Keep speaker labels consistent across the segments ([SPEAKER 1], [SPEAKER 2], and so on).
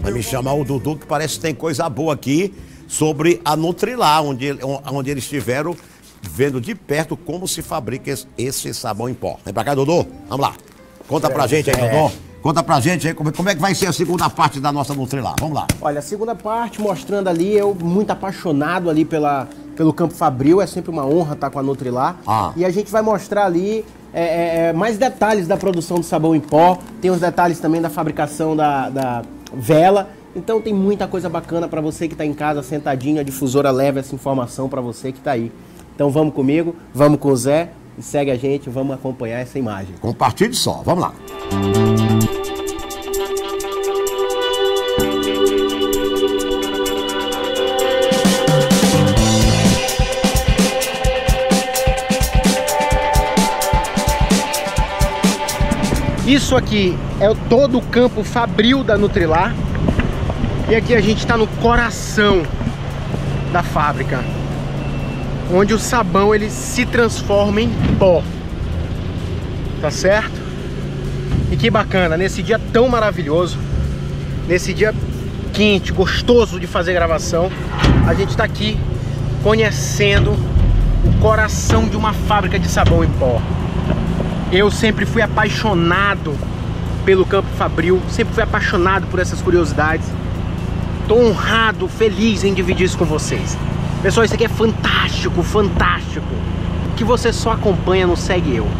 [SPEAKER 1] Vai me chamar o Dudu, que parece que tem coisa boa aqui sobre a Nutrilar, onde eles estiveram vendo de perto como se fabrica esse sabão em pó. Vem pra cá, Dudu. Vamos lá. Conta pra gente aí, Dudu. Conta pra gente aí como é que vai ser a segunda parte da nossa Nutrilar. Vamos lá.
[SPEAKER 2] Olha, a segunda parte mostrando ali, eu muito apaixonado ali pelo Campo Fabril. É sempre uma honra estar com a Nutrilar. E a gente vai mostrar ali mais detalhes da produção do sabão em pó. Tem os detalhes também da fabricação da vela. Então tem muita coisa bacana para você que está em casa sentadinho. A difusora leva essa informação para você que está aí. Então vamos comigo, vamos com o Zé e segue a gente, vamos acompanhar essa imagem.
[SPEAKER 1] Compartilhe só, vamos lá.
[SPEAKER 2] Isso aqui é todo o campo fabril da Nutrilar. E aqui a gente está no coração da fábrica, onde o sabão ele se transforma em pó. Tá certo? E que bacana, nesse dia tão maravilhoso, nesse dia quente, gostoso de fazer gravação, a gente está aqui conhecendo o coração de uma fábrica de sabão em pó. Eu sempre fui apaixonado pelo Campo Fabril, sempre fui apaixonado por essas curiosidades. Tô honrado, feliz em dividir isso com vocês. Pessoal, isso aqui é fantástico, fantástico. Que você só acompanha no Segue Eu.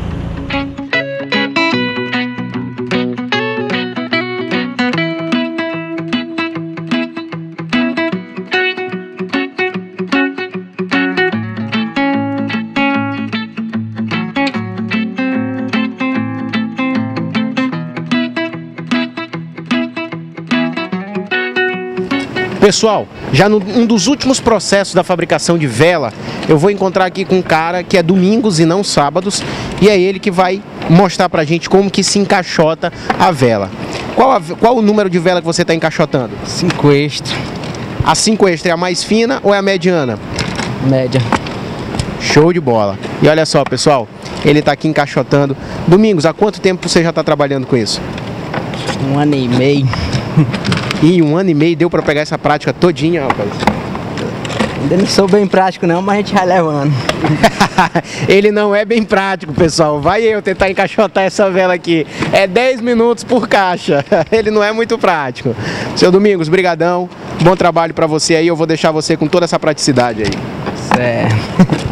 [SPEAKER 2] Pessoal, já num dos últimos processos da fabricação de vela, eu vou encontrar aqui com um cara que é domingos e não sábados, e é ele que vai mostrar pra gente como que se encaixota a vela. Qual o número de vela que você está encaixotando?
[SPEAKER 3] 5 extra.
[SPEAKER 2] A 5 extra é a mais fina ou é a mediana?
[SPEAKER 3] Média.
[SPEAKER 2] Show de bola. E olha só, pessoal, ele está aqui encaixotando. Domingos, há quanto tempo você já está trabalhando com isso?
[SPEAKER 3] 1 ano e meio.
[SPEAKER 2] E em 1 ano e meio deu para pegar essa prática todinha, rapaz.
[SPEAKER 3] Ainda não sou bem prático não, mas a gente vai levando.
[SPEAKER 2] Ele não é bem prático, pessoal. Vai eu tentar encaixotar essa vela aqui. É 10 minutos por caixa. Ele não é muito prático. Seu Domingos, brigadão. Bom trabalho para você aí. Eu vou deixar você com toda essa praticidade aí.
[SPEAKER 3] Certo.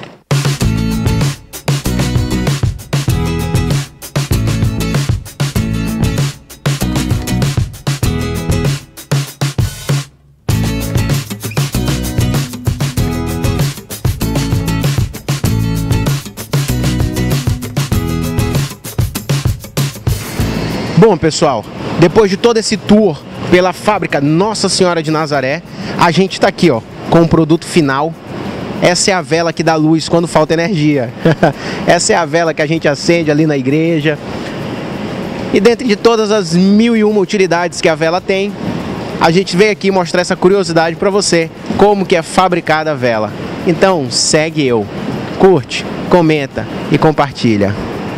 [SPEAKER 2] Bom, pessoal, depois de todo esse tour pela fábrica Nossa Senhora de Nazaré, a gente está aqui, ó, com o produto final. Essa é a vela que dá luz quando falta energia. Essa é a vela que a gente acende ali na igreja. E dentro de todas as 1001 utilidades que a vela tem, a gente veio aqui mostrar essa curiosidade para você, como que é fabricada a vela. Então, segue eu, curte, comenta e compartilha.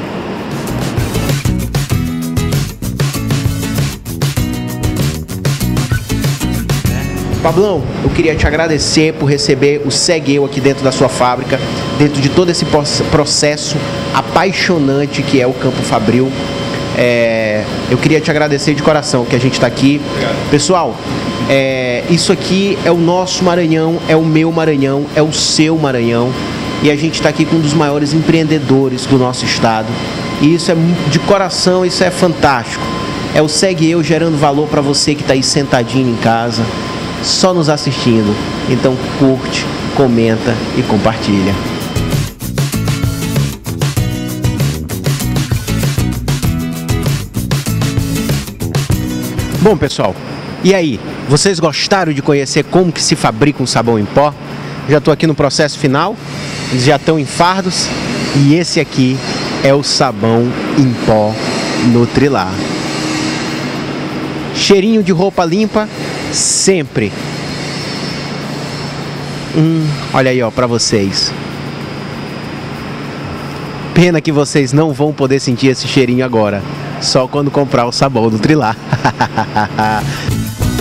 [SPEAKER 2] Pablão, eu queria te agradecer por receber o Segue Eu aqui dentro da sua fábrica, dentro de todo esse processo apaixonante que é o Campo Fabril. Eu queria te agradecer de coração que a gente está aqui. Obrigado. Pessoal, isso aqui é o nosso Maranhão, é o meu Maranhão, é o seu Maranhão. E a gente está aqui com um dos maiores empreendedores do nosso estado. E isso é de coração, isso é fantástico. É o Segue Eu gerando valor para você que está aí sentadinho em casa, só nos assistindo. Então curte, comenta e compartilha. Bom, pessoal, e aí? Vocês gostaram de conhecer como que se fabrica um sabão em pó? Já estou aqui no processo final, eles já estão em fardos e esse aqui é o sabão em pó Nutrilar. Cheirinho de roupa limpa sempre. Olha aí, ó, para vocês. Pena que vocês não vão poder sentir esse cheirinho agora, só quando comprar o sabão Nutrilar.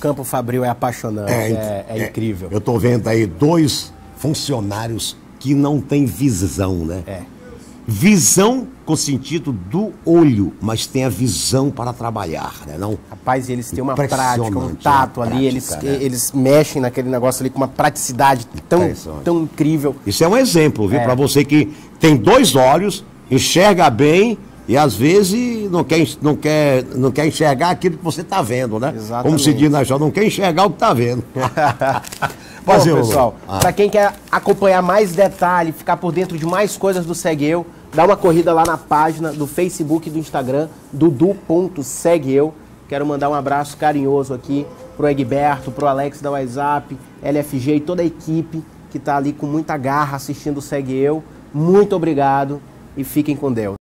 [SPEAKER 2] Campo Fabril é apaixonante, é incrível.
[SPEAKER 1] Eu tô vendo aí 2 funcionários que não têm visão, né? Visão com sentido do olho, mas tem a visão para trabalhar, né? Não?
[SPEAKER 2] Rapaz, eles têm uma prática, um tato ali, eles mexem naquele negócio ali com uma praticidade tão incrível.
[SPEAKER 1] Isso é um exemplo, viu? Para você que tem 2 olhos, enxerga bem e às vezes não quer enxergar aquilo que você está vendo, né?
[SPEAKER 2] Exatamente.
[SPEAKER 1] Como se diz na história, não quer enxergar o que está vendo.
[SPEAKER 2] Bom, pessoal, para quem quer acompanhar mais detalhe, ficar por dentro de mais coisas do Segue Eu, dá uma corrida lá na página do Facebook e do Instagram, dudu.segueeu. Quero mandar um abraço carinhoso aqui pro Egberto, pro Alex da WhatsApp, LFG e toda a equipe que tá ali com muita garra assistindo o Segue Eu. Muito obrigado e fiquem com Deus.